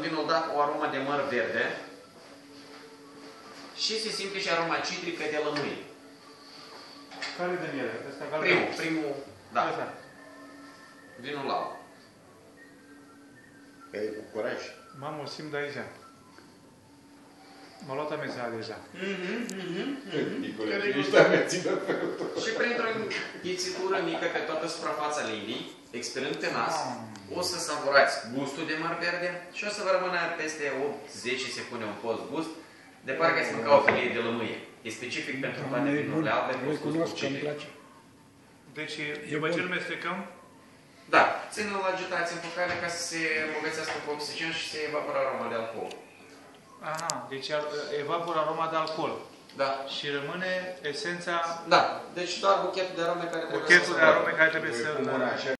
vinul dat o aromă de măr verde și se simte și aroma citrică de lămâie. Care din ele? Primul, da. Vinul lau. Că e cu curaj. Mamă, o simt de aici. M-a luat ameza deja. Și printr-o ghițitură mică pe toată suprafața limbii, expirând pe nas, o să savurați gustul de măr verde și o să vă rămână peste 8-10 secunde un post gust, de parcă ați mânca o felie de lămâie. E specific pentru toate vinurile albe, cu gustul citric. Deci, după ce îl mestecăm? Da, ține-l agitați în focare ca să se îmbogățească cu oxigen și se evaporă aroma de alcool. Aha, deci evaporă aroma de alcool. Da. Și rămâne esența... Da, deci doar buchetul de arome care trebuie buchetul de arome care trebuie să...